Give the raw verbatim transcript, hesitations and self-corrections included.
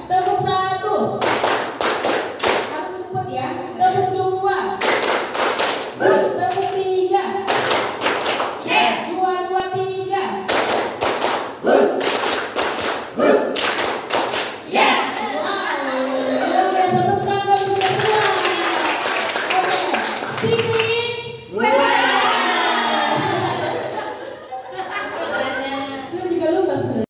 Tepuk satu. Harus cepet ya. Tepuk dua. Tepuk tiga. Yes. Dua, dua, tiga. Bus. Bus. Yes. Wow. Luar biasa, tepuk tangan untuk semua. Oke. Tiga.